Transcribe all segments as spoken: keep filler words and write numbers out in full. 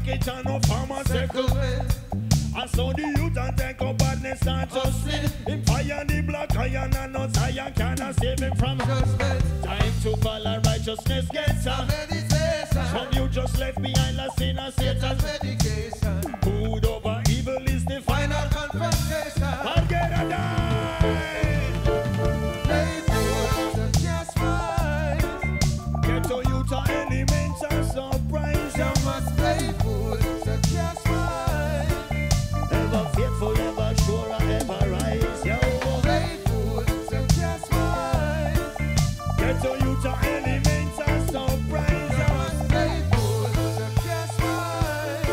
it and no pharmaceutical. I saw the youth and take up badness and just sin. Him fire the black iron and no Zion cannot save him from judgment. Time to follow righteousness gets a meditation. Some you just left behind last sin and Satan's medication. Good over evil is the final confrontation. Marghera die. PlayFool, the gas fight. Get to you to elements and surprise. You must PlayFool, the gas fight. Ever faithful, ever sure, ever rise. Yo, PlayFool, the gas fight. Get to you to elements and surprise. You must PlayFool, the gas fight.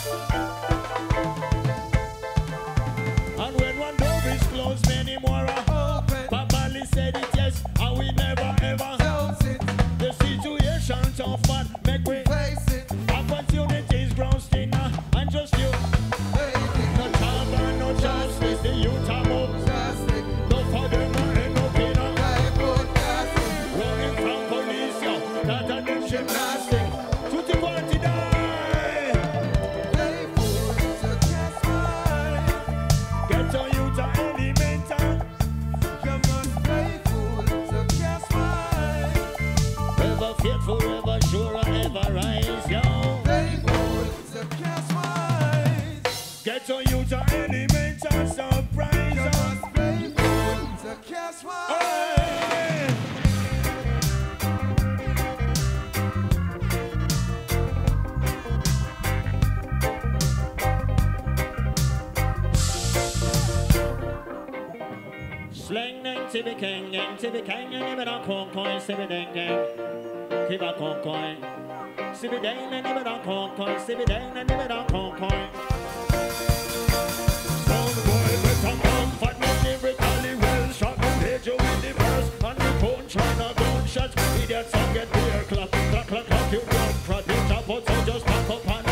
And when one door is closed, many more are open. Papa said it yes, and we never ever close it. The situation tough, but make we face it. Opportunities ground stinner, and just you. No job and no justice, the youth are more justice. No for them and end up in a running from police, yo. That and them gymnastic. To the party die. PlayFool, the gas fight. Get on you to elemental. You must PlayFool, the gas fight. Ever faithful, ever sure, ever rise, yo. PlayFool, the gas fight. Get on you to elemental surprise. You must PlayFool, the gas fight. Sling ding to be king, ding to be king, and even a corn coin, sibby ding ding. Keep a corn coin. Sibby ding, and even a corn coin, sibby ding, and even a corn coin. Some boy with a comfort, not lyrically well shot. Page you with the verse, and the phone China gunshot. Idiots and get beer clap, clap, clap, clap, you run, prod, you chop out, so just pack up and